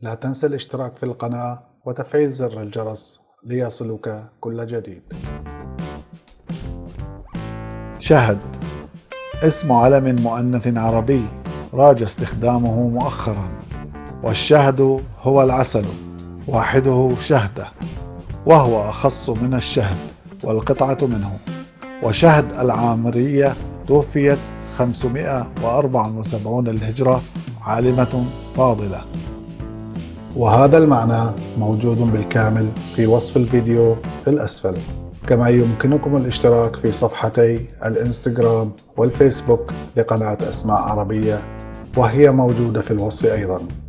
لا تنسى الاشتراك في القناة وتفعيل زر الجرس ليصلك كل جديد. شهد اسم علم مؤنث عربي راج استخدامه مؤخرا، والشهد هو العسل، واحده شهدة، وهو أخص من الشهد والقطعة منه. وشهد العامرية توفيت 574 للهجرة، عالمة فاضلة. وهذا المعنى موجود بالكامل في وصف الفيديو في الأسفل، كما يمكنكم الاشتراك في صفحتي الانستغرام والفيسبوك لقناة أسماء عربية، وهي موجودة في الوصف أيضا.